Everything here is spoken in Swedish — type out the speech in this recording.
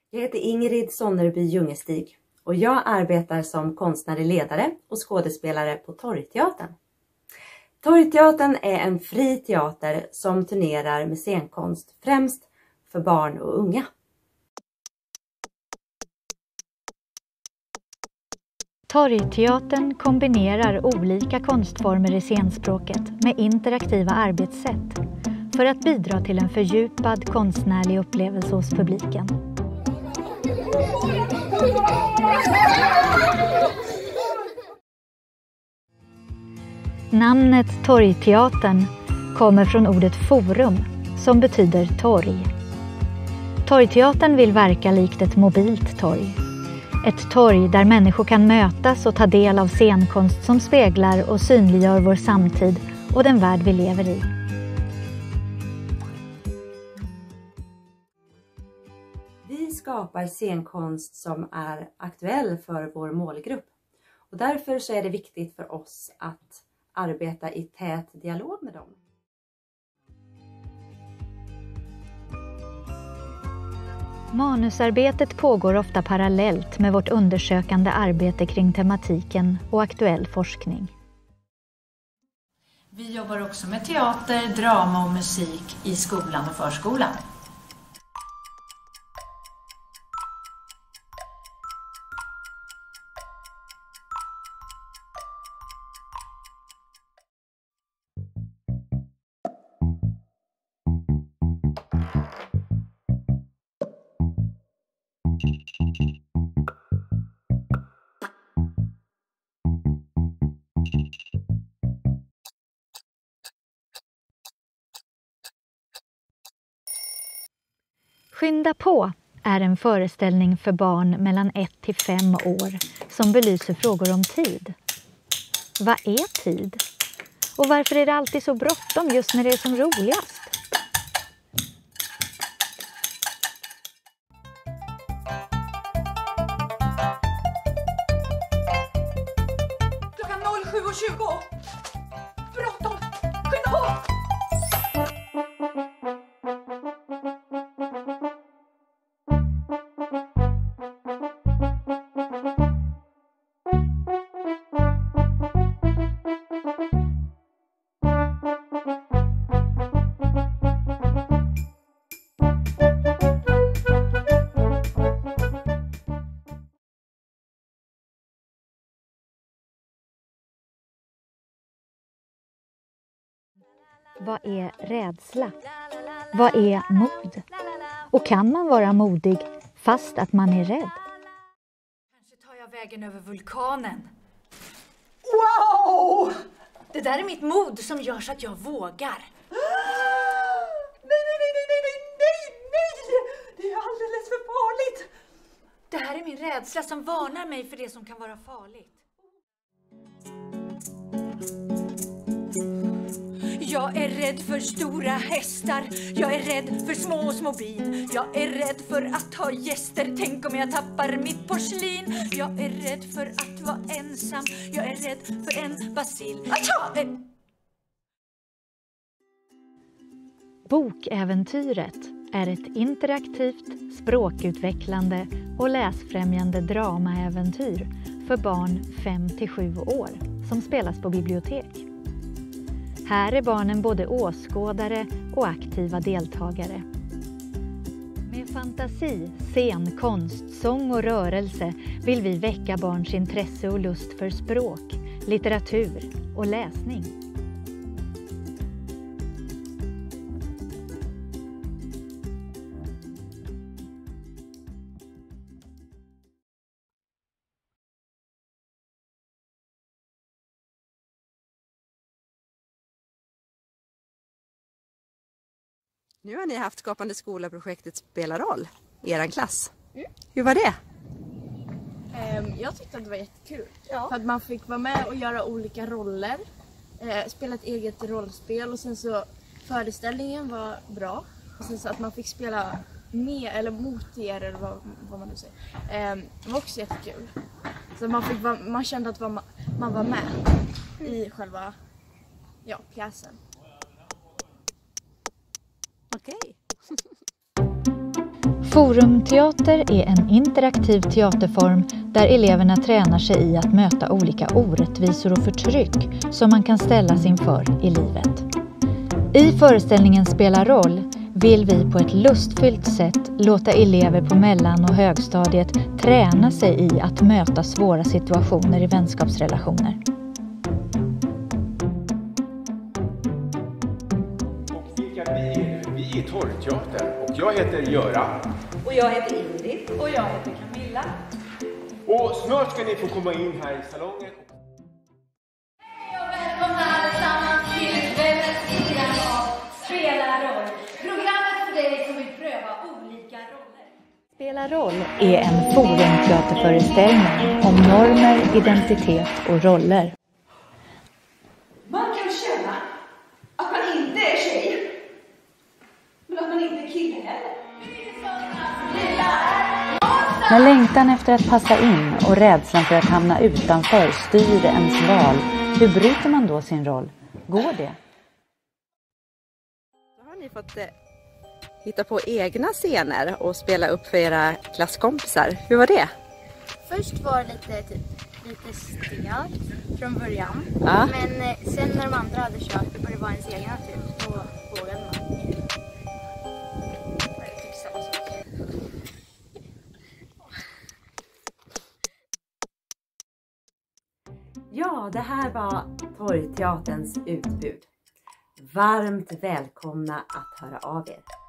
Jag heter Ingrid Sonnerby Ljungestig och jag arbetar som konstnärlig ledare och skådespelare på Torgteatern. Torgteatern är en fri teater som turnerar med scenkonst främst för barn och unga. Torgteatern kombinerar olika konstformer i scenspråket med interaktiva arbetssätt för att bidra till en fördjupad konstnärlig upplevelse hos publiken. Namnet Torgteatern kommer från ordet forum som betyder torg. Torgteatern vill verka likt ett mobilt torg. Ett torg där människor kan mötas och ta del av scenkonst som speglar och synliggör vår samtid och den värld vi lever i. Vi skapar scenkonst som är aktuell för vår målgrupp och därför så är det viktigt för oss att arbeta i tät dialog med dem. Manusarbetet pågår ofta parallellt med vårt undersökande arbete kring tematiken och aktuell forskning. Vi jobbar också med teater, drama och musik i skolan och förskolan. Skynda på är en föreställning för barn mellan 1 till 5 år som belyser frågor om tid. Vad är tid? Och varför är det alltid så bråttom just när det är som roligast? Klockan 07:20. Bråttom! Skynda på! Vad är rädsla? Vad är mod? Och kan man vara modig fast att man är rädd? Kanske tar jag vägen över vulkanen. Wow! Det där är mitt mod som gör så att jag vågar. Nej! Det är alldeles för farligt. Det här är min rädsla som varnar mig för det som kan vara farligt. Jag är rädd för stora hästar. Jag är rädd för små bin. Jag är rädd för att ha gäster. Tänk om jag tappar mitt porslin. Jag är rädd för att vara ensam. Jag är rädd för en bacill. Bokäventyret är ett interaktivt, språkutvecklande och läsfrämjande dramaäventyr för barn 5 till 7 år som spelas på bibliotek. Här är barnen både åskådare och aktiva deltagare. Med fantasi, scenkonst, sång och rörelse vill vi väcka barns intresse och lust för språk, litteratur och läsning. Nu har ni haft Skapande skola-projektet Spela roll i er klass. Hur var det? Jag tyckte att det var jättekul. För att man fick vara med och göra olika roller. Spela ett eget rollspel och sen så föreställningen var bra. Och sen så att man fick spela med eller mot er eller vad man nu säger. Det var också jättekul. Så man kände att man var med i själva pjäsen. Okej. Forumteater är en interaktiv teaterform där eleverna tränar sig i att möta olika orättvisor och förtryck som man kan ställas inför i livet. I föreställningen Spela roll vill vi på ett lustfyllt sätt låta elever på mellan- och högstadiet träna sig i att möta svåra situationer i vänskapsrelationer. Och vilka vi är? Vi är Torgteatern och jag heter Göran. Och jag heter Ingrid. Och jag heter Camilla. Och snart ska ni få komma in här i salongen. Hej och välkomna allesammans till kvällens program av Spela roll. Programmet för dig som vill pröva olika roller. Spela roll är en forumteaterföreställning om normer, identitet och roller. Man kan känna att man inte är tjej. Men att man inte är kille heller. När längtan efter att passa in och rädslan för att hamna utanför styr ens val, hur bryter man då sin roll? Går det? Då har ni fått hitta på egna scener och spela upp för era klasskompisar. Hur var det? Först var det lite stelt från början. Ja. Men sen när de andra hade kört och det var ens egna tur, då vågade man. Ja, det här var Torgteaterns utbud. Varmt välkomna att höra av er.